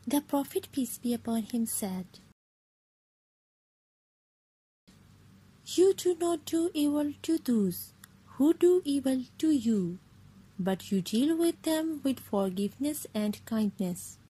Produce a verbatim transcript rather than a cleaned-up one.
The Prophet, peace be upon him, said, "You do not do evil to those who do evil to you, but you deal with them with forgiveness and kindness."